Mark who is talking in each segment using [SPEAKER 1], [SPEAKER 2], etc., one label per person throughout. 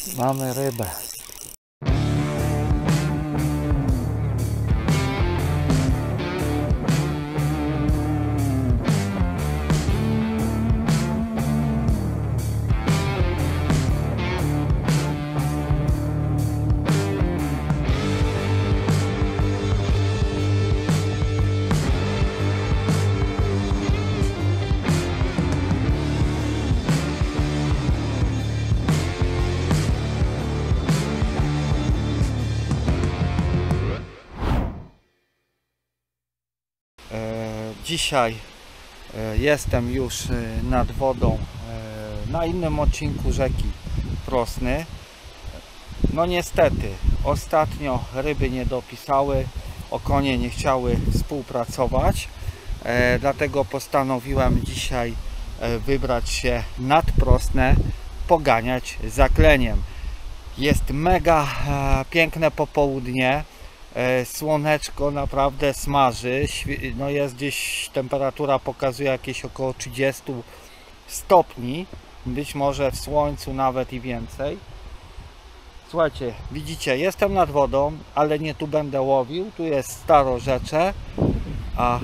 [SPEAKER 1] Mamy rybę. Dzisiaj jestem już nad wodą na innym odcinku rzeki Prosny. No niestety ostatnio ryby nie dopisały, okonie nie chciały współpracować, dlatego postanowiłem dzisiaj wybrać się nad Prosnę, poganiać za kleniem. Jest mega piękne popołudnie. Słoneczko naprawdę smaży, no jest gdzieś, temperatura pokazuje jakieś około 30 stopni, być może w słońcu nawet i więcej. Słuchajcie, widzicie, jestem nad wodą, ale nie tu będę łowił, tu jest Starorzecze, a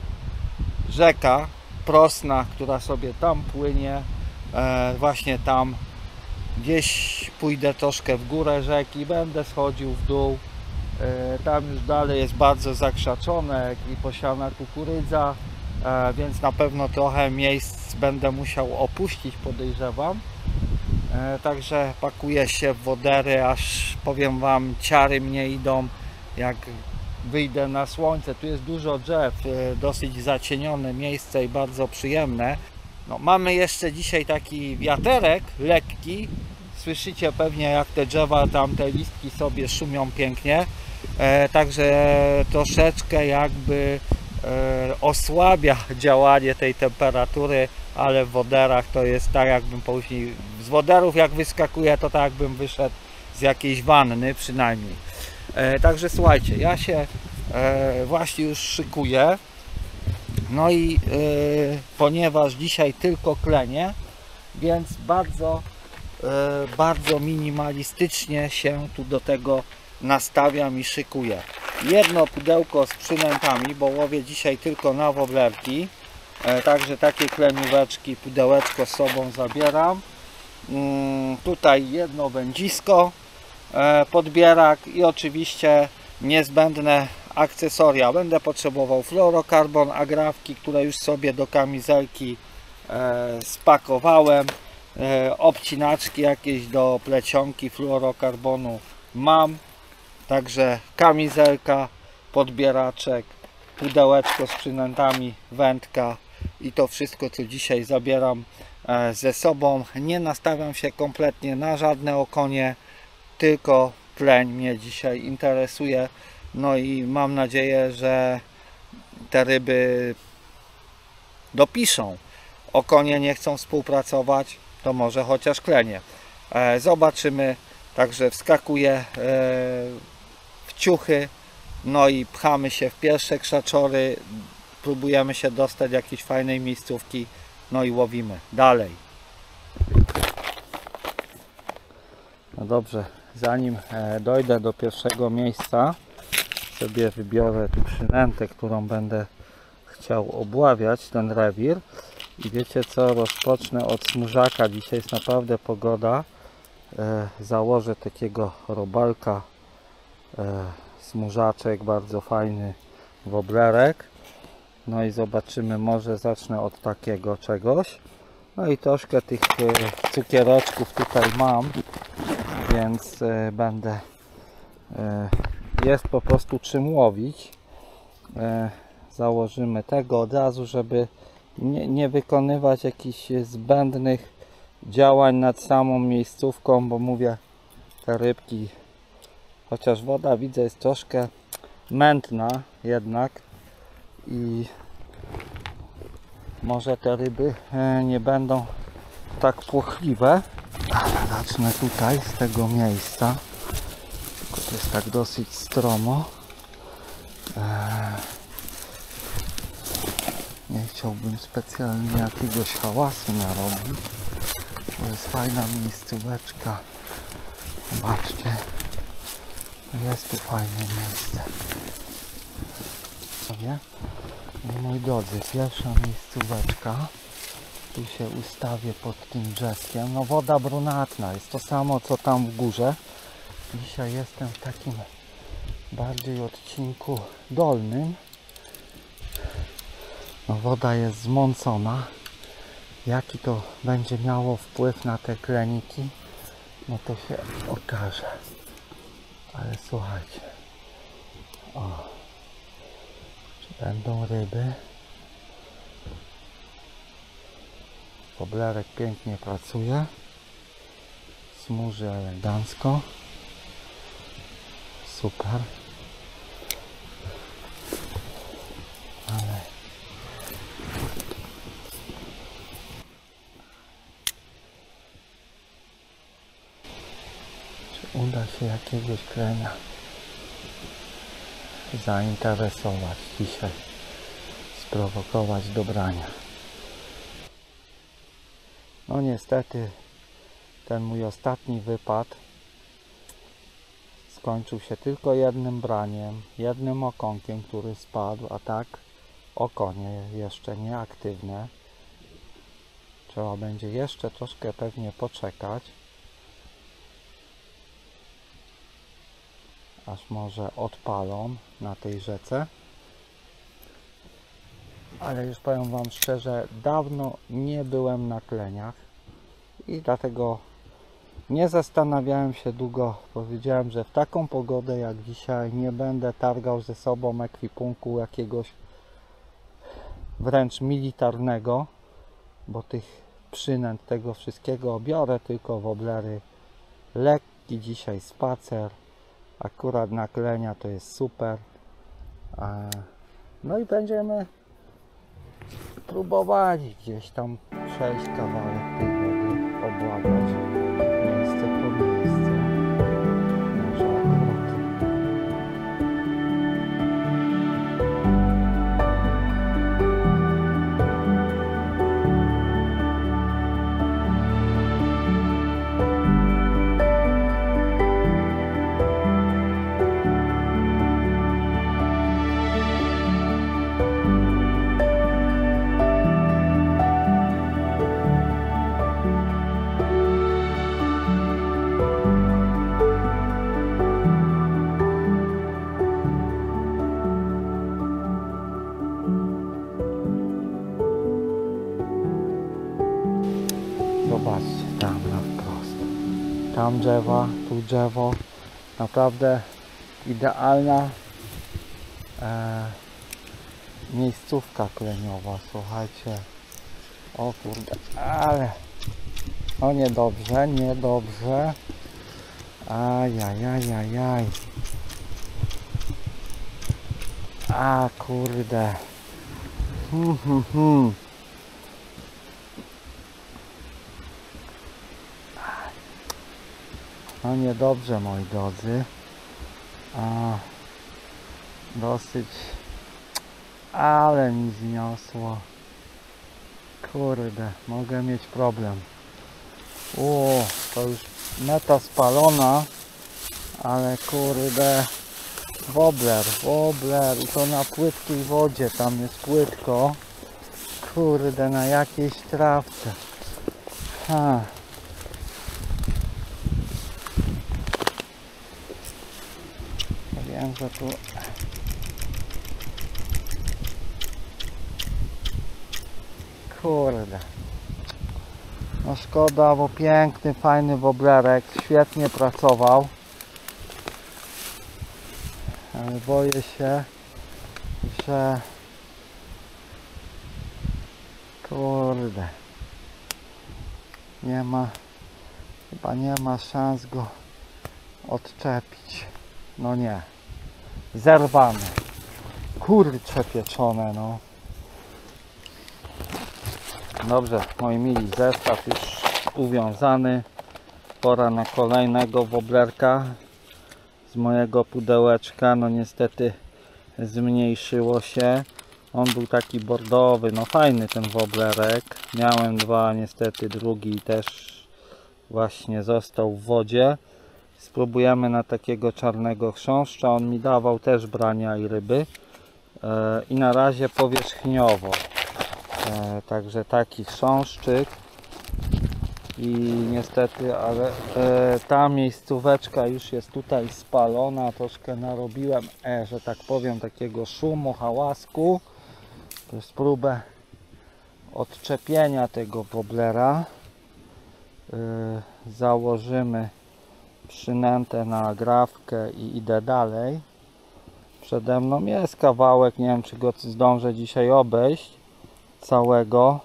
[SPEAKER 1] rzeka Prosna, która sobie tam płynie, właśnie tam gdzieś pójdę troszkę w górę rzeki, będę schodził w dół. Tam już dalej jest bardzo zakrzaczone i posiana kukurydza, więc na pewno trochę miejsc będę musiał opuścić, podejrzewam. Także pakuję się w wodery, aż powiem wam, ciary mnie idą, jak wyjdę na słońce. Tu jest dużo drzew, dosyć zacienione miejsce i bardzo przyjemne. No, mamy jeszcze dzisiaj taki wiaterek lekki. Słyszycie pewnie, jak te drzewa, tam te listki sobie szumią pięknie. Także troszeczkę jakby osłabia działanie tej temperatury, ale w woderach to jest tak, jakbym później z woderów jak wyskakuje, to tak jakbym wyszedł z jakiejś wanny przynajmniej. Także słuchajcie, ja się właśnie już szykuję. No i ponieważ dzisiaj tylko klenie, więc bardzo minimalistycznie się tu do tego nastawiam i szykuję. Jedno pudełko z przynętami, bo łowię dzisiaj tylko na woblerki, także takie klenióweczki, pudełeczko z sobą zabieram. Tutaj jedno wędzisko, podbierak i oczywiście niezbędne akcesoria. Będę potrzebował fluorokarbon, agrafki, które już sobie do kamizelki spakowałem, obcinaczki jakieś do plecionki fluorokarbonu mam. Także kamizelka, podbieraczek, pudełeczko z przynętami, wędka i to wszystko, co dzisiaj zabieram ze sobą. Nie nastawiam się kompletnie na żadne okonie, tylko kleń mnie dzisiaj interesuje. No i mam nadzieję, że te ryby dopiszą. Okonie nie chcą współpracować, to może chociaż klenie. Zobaczymy. Także wskakuję w ciuchy, no i pchamy się w pierwsze krzaczory, próbujemy się dostać do jakiejś fajnej miejscówki, no i łowimy dalej. No dobrze, zanim dojdę do pierwszego miejsca, sobie wybiorę tu przynętę, którą będę chciał obławiać, ten rewir. I wiecie co, rozpocznę od smużaka. Dzisiaj jest naprawdę pogoda. Założę takiego robalka, smużaczek, bardzo fajny woblerek. No i zobaczymy, może zacznę od takiego czegoś. No i troszkę tych cukiereczków tutaj mam, więc będę, jest po prostu czym łowić. Założymy tego od razu, żeby nie wykonywać jakichś zbędnych działań nad samą miejscówką, bo mówię, te rybki, chociaż woda widzę jest troszkę mętna jednak i może te ryby nie będą tak płochliwe, ale zacznę tutaj z tego miejsca, tylko to jest tak dosyć stromo. Nie chciałbym specjalnie jakiegoś hałasu narobić. To jest fajna miejscóweczka Zobaczcie, jest tu fajne miejsce. Sobie, moi drodzy, pierwsza miejscóweczka. Tu się ustawię pod tym drzewkiem. No woda brunatna, jest to samo co tam w górze. Dzisiaj jestem w takim bardziej odcinku dolnym. No woda jest zmącona. Jaki to będzie miało wpływ na te kleniki, no to się okaże. Ale słuchajcie, o, czy będą ryby? Woblerek pięknie pracuje, smuży elegancko, super, ale czy uda się jakiegoś klenia zainteresować dzisiaj, sprowokować do brania? No niestety ten mój ostatni wypad skończył się tylko jednym braniem, jednym okonkiem, który spadł, a tak okonie jeszcze nieaktywne. Trzeba będzie jeszcze troszkę pewnie poczekać, aż może odpalą na tej rzece. Ale już powiem wam szczerze, dawno nie byłem na kleniach i dlatego nie zastanawiałem się długo. Powiedziałem, że w taką pogodę jak dzisiaj nie będę targał ze sobą ekwipunku jakiegoś wręcz militarnego, bo tych przynęt tego wszystkiego biorę tylko woblery. Lekki dzisiaj spacer, akurat na klenia to jest super. No i będziemy próbowali gdzieś tam przejść kawałek tej wody, obłagać miejsce po miejsce. Może akurat zobaczcie, tam na wprost. Tam drzewa, tu drzewo. Naprawdę idealna miejscówka kleniowa, słuchajcie. O kurde, ale no niedobrze, niedobrze. Ajajajajaj. A kurde. No niedobrze, moi drodzy. Dosyć, ale mi zniosło. Kurde, mogę mieć problem. To już meta spalona, ale kurde, wobler i to na płytkiej wodzie, tam jest płytko. Kurde, na jakiejś trawce. Wiem, że tu kurde, no szkoda, bo piękny, fajny woblerek, świetnie pracował, ale boję się, że kurde, nie ma, chyba nie ma szans go odczepić. No nie, zerwane, kurcze pieczone, no. Dobrze, moi mili, zestaw już uwiązany. Pora na kolejnego woblerka z mojego pudełeczka. No niestety zmniejszyło się. On był taki bordowy, no fajny ten woblerek. Miałem dwa, niestety drugi też właśnie został w wodzie. Spróbujemy na takiego czarnego chrząszcza. On mi dawał też brania i ryby. I na razie powierzchniowo. Także taki chrząszczyk. I niestety, ale ta miejscóweczka już jest tutaj spalona. Troszkę narobiłem, że tak powiem, takiego szumu, hałasku. To jest próbę odczepienia tego woblera. Założymy przynętę na agrawkę i idę dalej. Przede mną jest kawałek, nie wiem czy go zdążę dzisiaj obejść całego,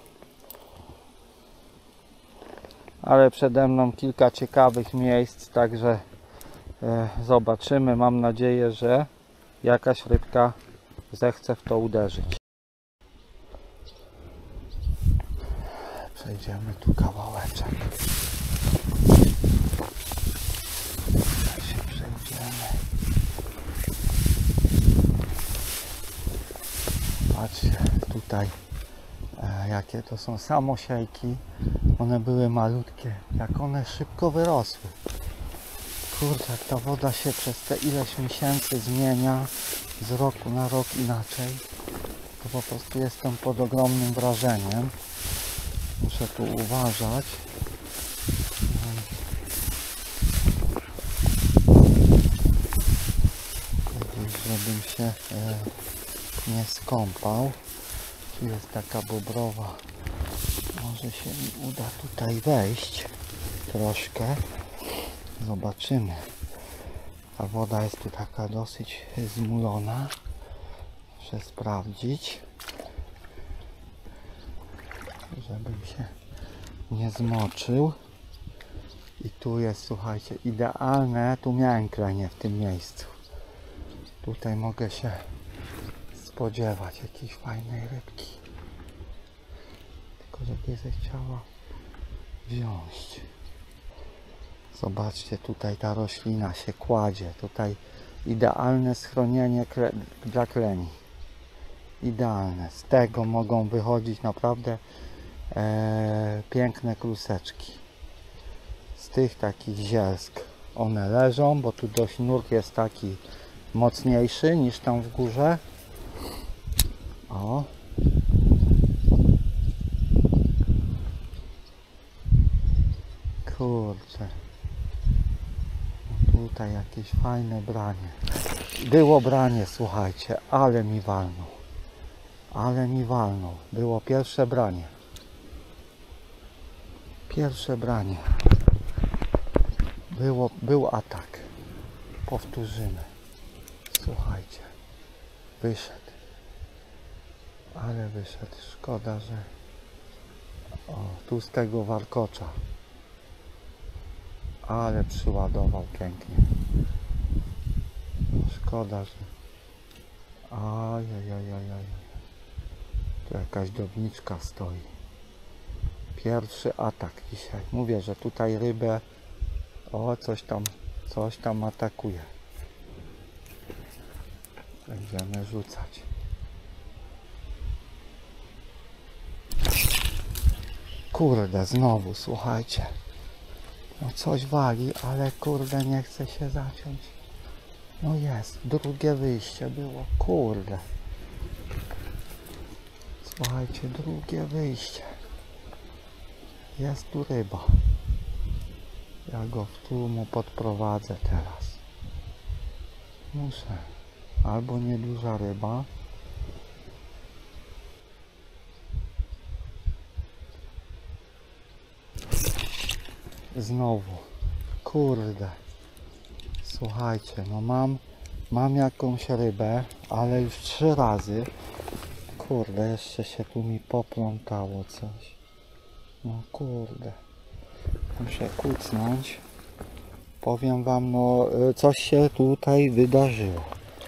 [SPEAKER 1] ale przede mną kilka ciekawych miejsc, także zobaczymy. Mam nadzieję, że jakaś rybka zechce w to uderzyć. Przejdziemy tu kawałeczek. Patrzcie tutaj, jakie to są samosiejki. One były malutkie, jak one szybko wyrosły. Kurczę, jak ta woda się przez te ileś miesięcy zmienia z roku na rok inaczej, to po prostu jestem pod ogromnym wrażeniem. Muszę tu uważać. Żebym się nie skąpał. Tu jest taka bobrowa. Może się mi uda tutaj wejść troszkę. Zobaczymy. Ta woda jest tu taka dosyć zmulona. Muszę sprawdzić, żebym się nie zmoczył. I tu jest, słuchajcie, idealne. Tu miałem klenie w tym miejscu. Tutaj mogę się spodziewać jakiejś fajnej rybki. Tylko żeby zechciała wziąć. Zobaczcie, tutaj ta roślina się kładzie. Tutaj idealne schronienie dla kleni. Idealne. Z tego mogą wychodzić naprawdę piękne kluseczki. Z tych takich zielsk one leżą, bo tu dość nurt jest taki mocniejszy niż tam w górze. O. Kurczę. Tutaj jakieś fajne branie. Było branie, słuchajcie, ale mi walnął. Ale mi walnął. Było pierwsze branie. Pierwsze branie. Był atak. Powtórzymy. Słuchajcie. Wyszedł. Ale wyszedł. Szkoda, że... O, tu z tego warkocza. Ale przyładował pięknie. Szkoda, że... Ajajajajaj. Tu jakaś downiczka stoi. Pierwszy atak dzisiaj. Mówię, że tutaj rybę... O, coś tam atakuje. Będziemy rzucać. Kurde, znowu, słuchajcie. No coś wali, ale kurde, nie chce się zaciąć. No jest, drugie wyjście było, kurde. Słuchajcie, drugie wyjście. Jest tu ryba. Ja go tu mu podprowadzę teraz. Muszę. Albo nieduża ryba. Znowu. Kurde. Słuchajcie, no mam jakąś rybę, ale już 3 razy. Kurde, jeszcze się tu mi poplątało coś. No kurde. Muszę kucnąć. Powiem wam, no coś się tutaj wydarzyło.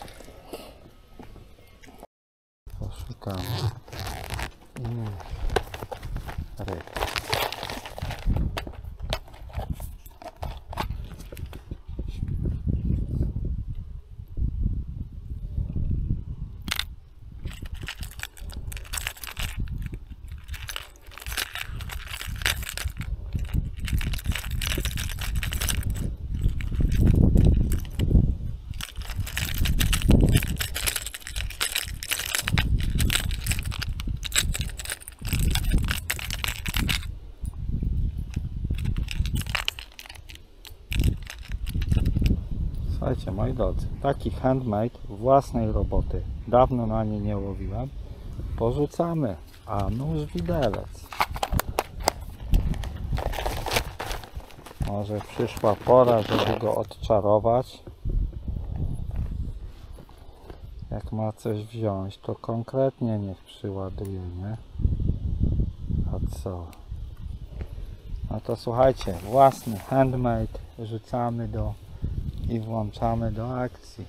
[SPEAKER 1] Poszukamy ryb. moi drodzy, taki handmade własnej roboty. Dawno na nie nie łowiłem. Porzucamy, a nóż widelec. Może przyszła pora, żeby go odczarować. Jak ma coś wziąć, to konkretnie niech przyładuje, nie? A co? No to słuchajcie, własny handmade rzucamy i włączamy do akcji.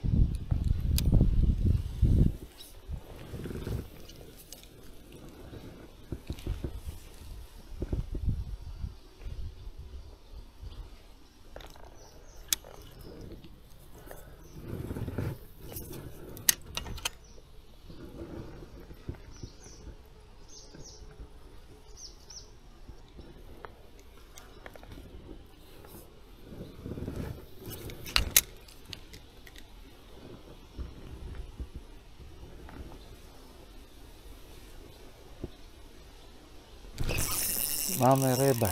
[SPEAKER 1] Mamy rybę.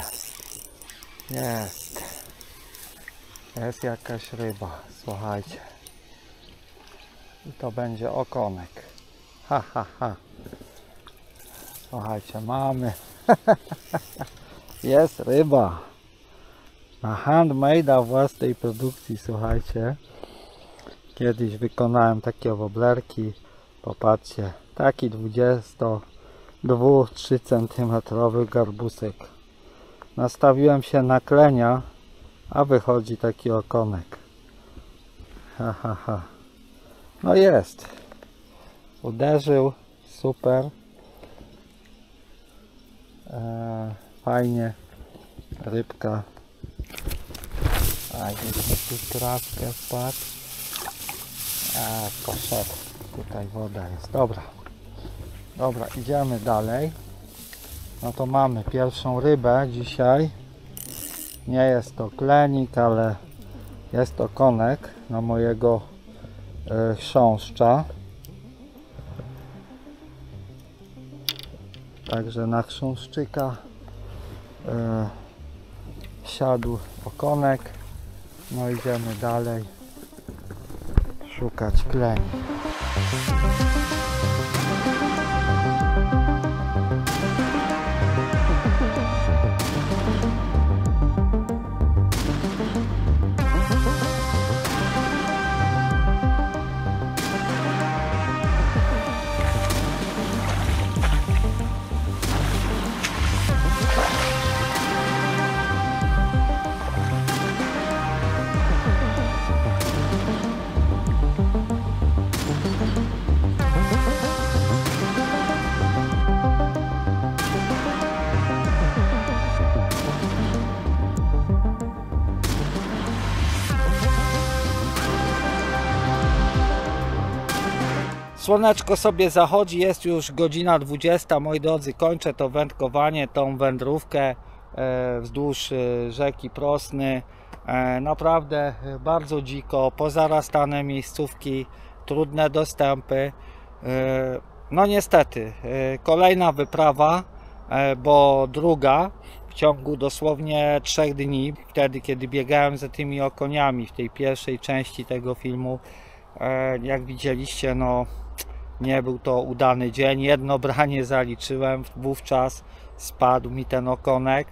[SPEAKER 1] Jest jakaś ryba, słuchajcie. I to będzie okonek. Ha, ha, ha. Słuchajcie, mamy. Jest ryba. Na handmade'a własnej produkcji, słuchajcie. Kiedyś wykonałem takie woblerki. Popatrzcie, taki 22-3 cm garbusek. Nastawiłem się na klenia, a wychodzi taki okonek. Ha, ha, ha. No jest. Uderzył. Super. Fajnie. Rybka. A gdzieś tu trawkę wpadł. Poszedł. Tutaj woda jest. Dobra. Dobra, idziemy dalej. No to mamy pierwszą rybę dzisiaj. Nie jest to klenik, ale jest to okonek na mojego chrząszcza. Także na chrząszczyka siadł okonek. No idziemy dalej szukać kleni. Słoneczko sobie zachodzi, jest już godzina 20, moi drodzy, kończę to wędkowanie, tą wędrówkę wzdłuż rzeki Prosny. Naprawdę bardzo dziko, pozarastane miejscówki, trudne dostępy. No niestety, kolejna wyprawa, bo druga w ciągu dosłownie 3 dni, wtedy kiedy biegałem za tymi okoniami w tej pierwszej części tego filmu. Jak widzieliście, no nie był to udany dzień. Jedno branie zaliczyłem, wówczas spadł mi ten okonek.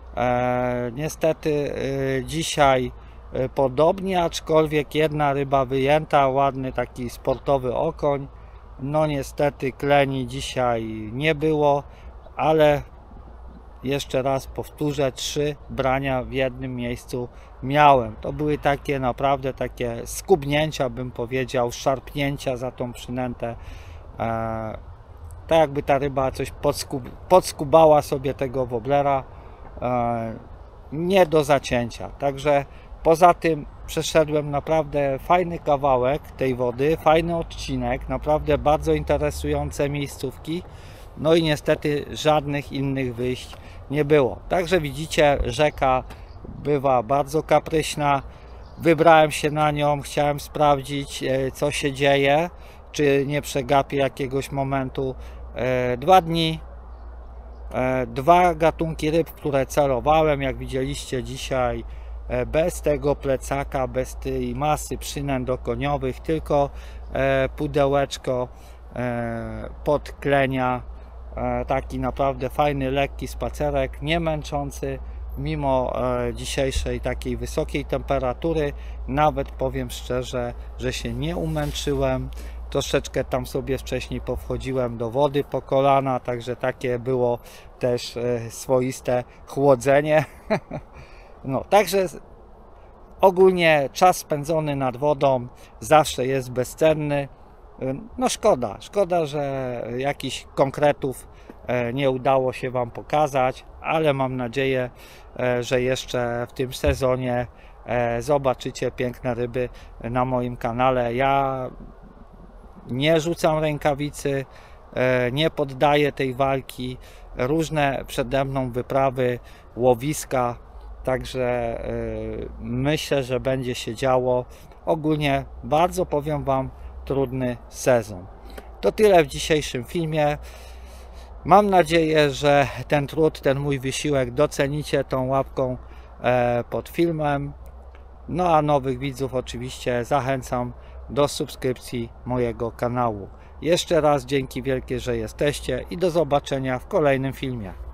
[SPEAKER 1] Niestety dzisiaj podobnie, aczkolwiek jedna ryba wyjęta, ładny taki sportowy okoń. No niestety kleni dzisiaj nie było, ale jeszcze raz powtórzę, 3 brania w jednym miejscu miałem. To były takie naprawdę takie skubnięcia, bym powiedział, szarpnięcia za tą przynętę. Tak jakby ta ryba coś podskubała sobie tego woblera. Nie do zacięcia. Także poza tym przeszedłem naprawdę fajny kawałek tej wody, fajny odcinek, naprawdę bardzo interesujące miejscówki. No i niestety żadnych innych wyjść nie było. Także widzicie, rzeka bywa bardzo kapryśna. Wybrałem się na nią, chciałem sprawdzić, co się dzieje, czy nie przegapię jakiegoś momentu. 2 dni, 2 gatunki ryb, które celowałem. Jak widzieliście dzisiaj bez tego plecaka, bez tej masy przynęt okoniowych, tylko pudełeczko podklenia. Taki naprawdę fajny, lekki spacerek, nie męczący mimo dzisiejszej takiej wysokiej temperatury. Nawet powiem szczerze, że się nie umęczyłem. Troszeczkę tam sobie wcześniej powchodziłem do wody po kolana, także takie było też swoiste chłodzenie. No, także ogólnie czas spędzony nad wodą zawsze jest bezcenny. No szkoda, że jakichś konkretów nie udało się Wam pokazać, ale mam nadzieję, że jeszcze w tym sezonie zobaczycie piękne ryby na moim kanale. Ja nie rzucam rękawicy, nie poddaję tej walki, różne przede mną wyprawy, łowiska, także myślę, że będzie się działo. Ogólnie bardzo, powiem Wam, trudny sezon. To tyle w dzisiejszym filmie. Mam nadzieję, że ten trud, ten mój wysiłek docenicie tą łapką pod filmem. No a nowych widzów oczywiście zachęcam do subskrypcji mojego kanału. Jeszcze raz dzięki wielkie, że jesteście i do zobaczenia w kolejnym filmie.